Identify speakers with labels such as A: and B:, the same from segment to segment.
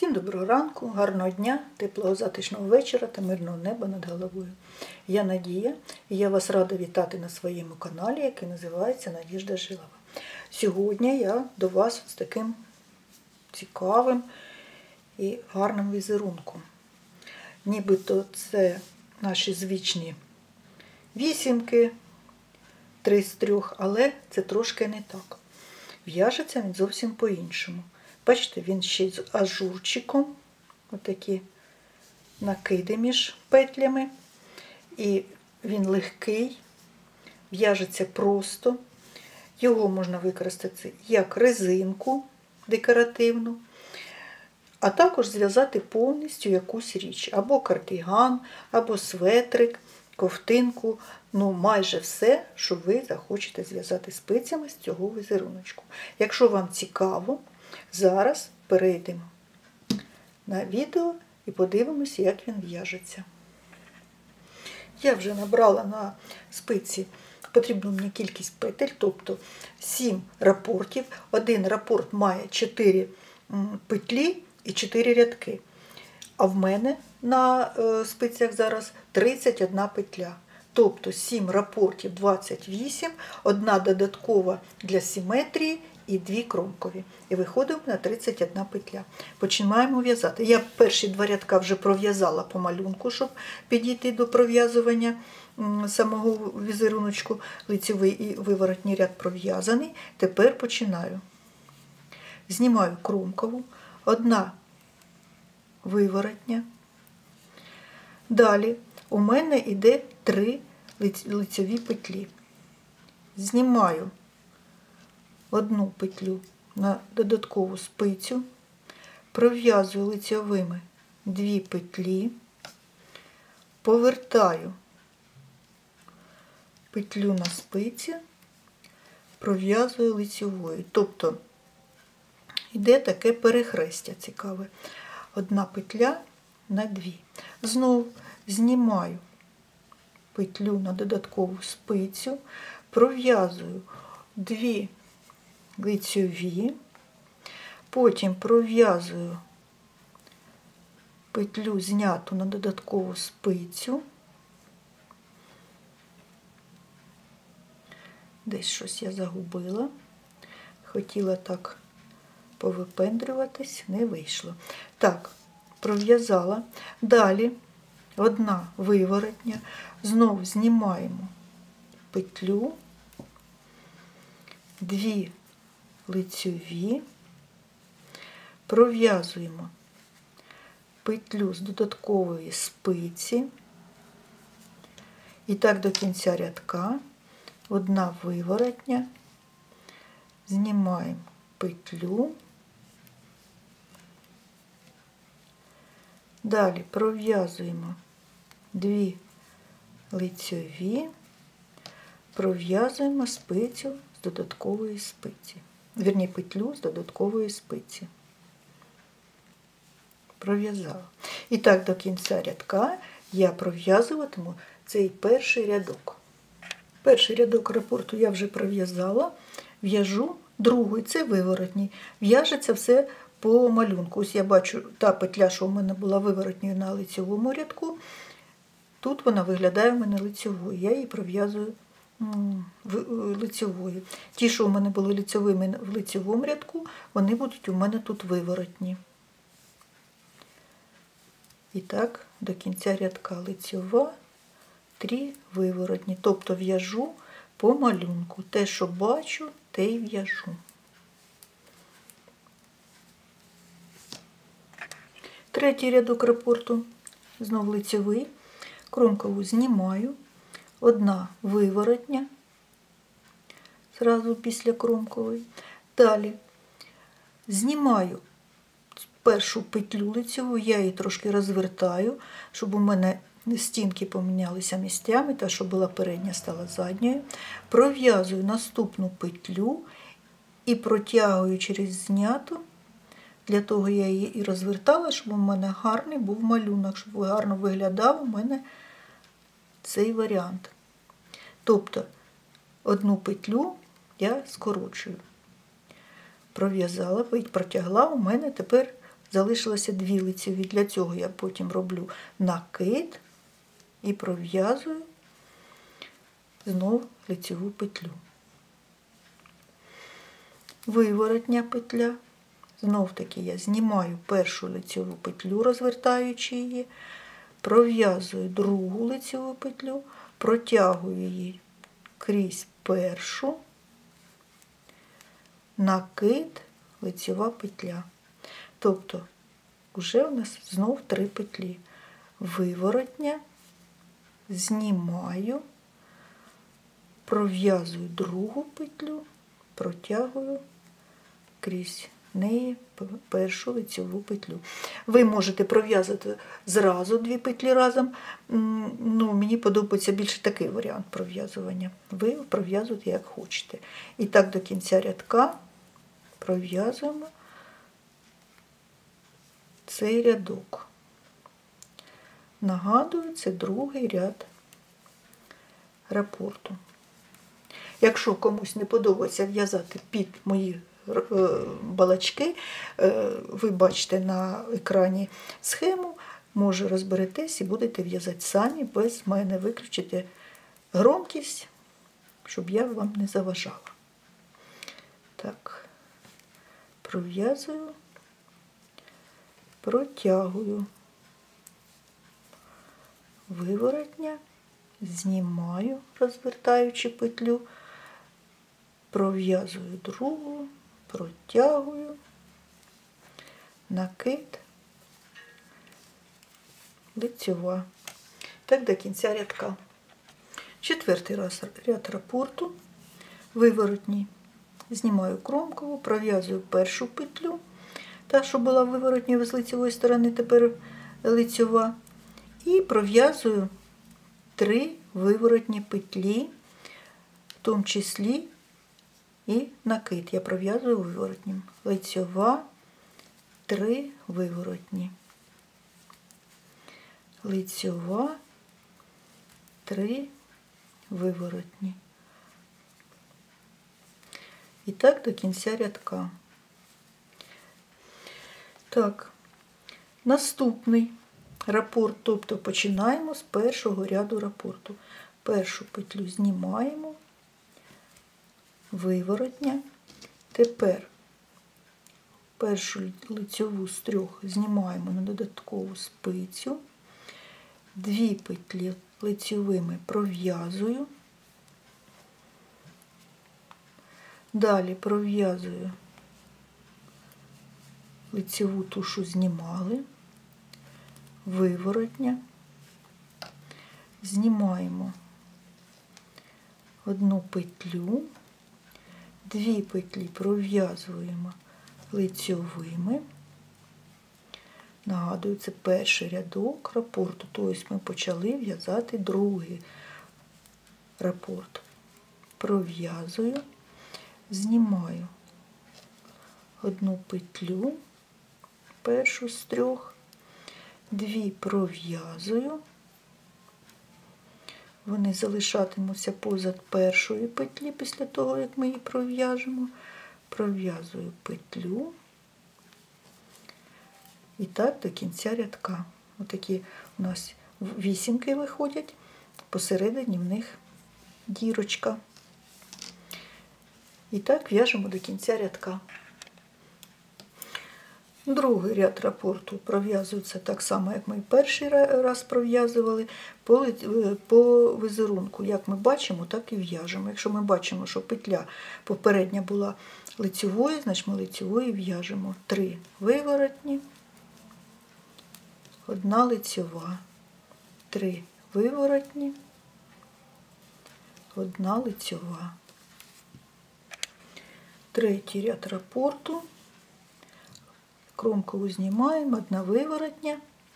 A: Всім доброго ранку, гарного дня, теплого затишного вечора та мирного неба над головою. Я Надія і я вас рада вітати на своєму каналі, який називається Надіжда Жилова. Сьогодні я до вас з таким цікавим і гарним візерунком. Нібито це наші звичні вісімки, 3 з 3, але це трошки не так. В'яжеться він зовсім по-іншому. Бачите, він ще з ажурчиком, отакі накиди між петлями. І він легкий, в'яжеться просто. Його можна використати як резинку декоративну, а також зв'язати повністю якусь річ. Або кардиган, або светрик, ковтинку. Ну, майже все, що ви захочете зв'язати спицями з цього візеруночку. Якщо вам цікаво, зараз перейдемо на відео і подивимося, як він в'яжеться. Я вже набрала на спиці потрібну мені кількість петель, тобто 7 рапортів. Один рапорт має 4 петлі і 4 рядки. А в мене на спицях зараз 31 петля. Тобто 7 рапортів 28, одна додаткова для симетрії і 2 кромкові. І виходимо на 31 петля. Починаємо в'язати. Я перші 2 рядка вже пров'язала по малюнку, щоб підійти до пров'язування самого візеруночку. Лицевий і виворотній ряд пров'язаний. Тепер починаю. Знімаю кромкову, одна виворотня. Далі у мене йде 3 лицеві петлі. Знімаю одну петлю на додаткову спицю, пров'язую лицевими 2 петлі, повертаю петлю на спиці, пров'язую лицевою. Тобто йде таке перехрестя цікаве. Одна петля на 2. Знову знімаю петлю на додаткову спицю, пров'язую 2 лицеві, потім пров'язую петлю зняту на додаткову спицю. Десь щось я загубила. Хотіла так повипендрюватись, не вийшло. Так, пров'язала. Далі одна виворотня. Знову знімаємо петлю, 2 лицеві, пров'язуємо петлю з додаткової спиці. І так до кінця рядка. Одна виворотня, знімаємо петлю. Далі пров'язуємо 2 лицеві, пров'язуємо спицю з додаткової спиці. Вірні, петлю з додаткової спиці. Пров'язала. І так до кінця рядка я пров'язуватиму цей перший рядок. Перший рядок рапорту я вже пров'язала, в'яжу другий, це виворотній. В'яжеться все по малюнку. Ось я бачу, та петля, що в мене була виворотньою на лицевому рядку, тут вона виглядає в мене лицевою. Я її пров'язую лицевою. Ті, що у мене були лицевими в лицевому рядку, вони будуть у мене тут виворотні. І так, до кінця рядка лицева, 3 виворотні. Тобто в'яжу по малюнку. Те, що бачу, те й в'яжу. Третій рядок рапорту, знов лицевий, кромкову знімаю, одна виворотня, зразу після кромкової. Далі знімаю першу петлю лицеву, я її трошки розвертаю, щоб у мене стінки помінялися місцями, та щоб була передня, стала задньою. Пров'язую наступну петлю і протягую через зняту. Для того я її і розвертала, щоб у мене гарний був малюнок, щоб гарно виглядав у мене цей варіант. Тобто одну петлю я скорочую. Пров'язала, протягла, у мене тепер залишилося 2 лицеві. Для цього я потім роблю накид і пров'язую знов лицеву петлю. Виворотня петля. Знов таки я знімаю першу лицеву петлю, розвертаючи її, пров'язую другу лицеву петлю, протягую її крізь першу, накид, лицева петля. Тобто вже у нас знов 3 петлі. Виворотня, знімаю, пров'язую другу петлю, протягую крізь неї першу лицеву петлю. Ви можете пров'язати зразу 2 петлі разом. Мені подобається більше такий варіант пров'язування. Ви пров'язуєте як хочете. І так до кінця рядка пров'язуємо цей рядок. Нагадую, це другий ряд рапорту. Якщо комусь не подобається в'язати під мої балачки, ви бачите на екрані схему, може розберетесь і будете в'язати самі без мене. Виключите громкість, щоб я вам не заважала. Так, пров'язую, протягую, виворотня, знімаю, розвертаючи петлю, пров'язую другу, протягую, накид, лицева. Так до кінця рядка. 4-й ряд рапорту, виворотній. Знімаю кромкову, пров'язую першу петлю, та, що була виворотньою з лицевої сторони, тепер лицева, і пров'язую 3 виворотні петлі, в тому числі і накид. Я пров'язую виворотнім. Лицева, 3 виворотні. Лицева, 3 виворотні. І так до кінця рядка. Так, наступний рапорт, тобто починаємо з першого ряду рапорту. Першу петлю знімаємо, виворотня. Тепер першу лицеву з 3 знімаємо на додаткову спицю, 2 петлі лицевими пров'язую, далі пров'язую лицеву ту, що знімали, виворотня, знімаємо 1 петлю, 2 петлі пров'язуємо лицевими. Нагадую, це перший рядок рапорту, тобто ми почали в'язати другий рапорт. Пров'язую, знімаю 1 петлю, першу з 3, 2 пров'язую, вони залишатимуться позад першої петлі після того, як ми її пров'яжемо. Пров'язую петлю. І так до кінця рядка. Отакі у нас вісімки виходять, посередині в них дірочка. І так в'яжемо до кінця рядка. Другий ряд рапорту пров'язується так само, як ми і перший раз пров'язували, по візерунку. Як ми бачимо, так і в'яжемо. Якщо ми бачимо, що петля попередня була лицевою, значить ми лицевою в'яжемо 3 виворотні, 1 лицева, 3 виворотні, 1 лицева. Третій ряд рапорту. Кромкову знімаємо, 1 виворотня,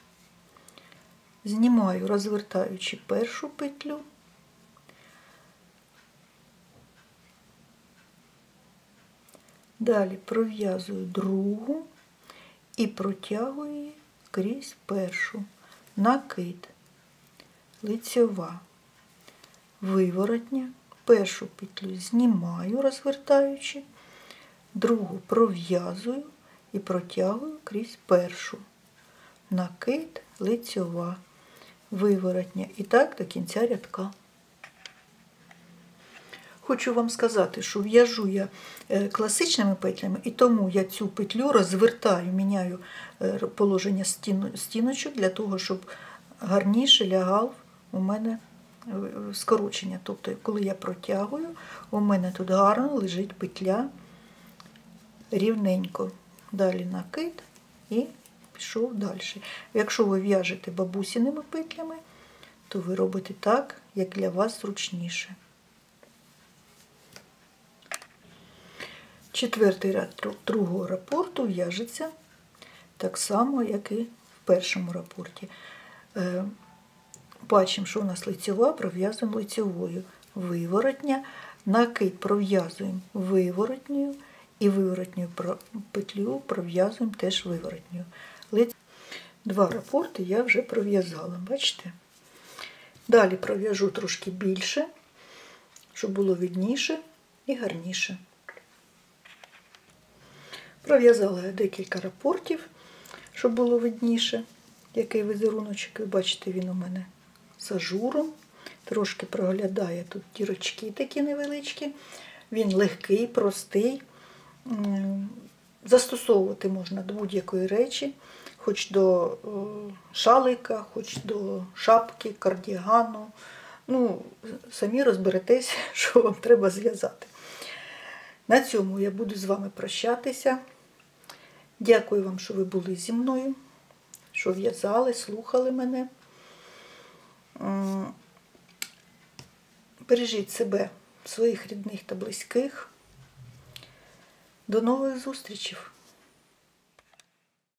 A: знімаю, розвертаючи першу петлю, далі пров'язую другу і протягую її крізь першу, накид, лицева, виворотня, першу петлю знімаю, розвертаючи, другу пров'язую і протягую крізь першу. Накид, лицьова, виворотня. І так до кінця рядка. Хочу вам сказати, що в'яжу я класичними петлями, і тому я цю петлю розвертаю, міняю положення стіночок для того, щоб гарніше лягав у мене скорочення. Тобто, коли я протягую, у мене тут гарно лежить петля рівненько. Далі накид і пішов далі. Якщо ви в'яжете бабусіними петлями, то ви робите так, як для вас зручніше. Четвертий ряд другого рапорту в'яжеться так само, як і в першому рапорті. Бачимо, що у нас лицьова, пров'язуємо лицьовою. Виворотня, накид пров'язуємо виворотньою і виворотню петлю пров'язуємо теж виворотньою. Два рапорти я вже пров'язала, бачите? Далі пров'яжу трошки більше, щоб було видніше і гарніше. Пров'язала я декілька рапортів, щоб було видніше, який візеруночок. Ви бачите, він у мене з ажуром. Трошки проглядає тут дірочки такі невеличкі. Він легкий, простий. Застосовувати можна до будь-якої речі, хоч до шалика, хоч до шапки, кардігану. Ну, самі розберетесь, що вам треба зв'язати. На цьому я буду з вами прощатися. Дякую вам, що ви були зі мною, що в'язали, слухали мене. Бережіть себе, своїх рідних та близьких. До нових зустрічей!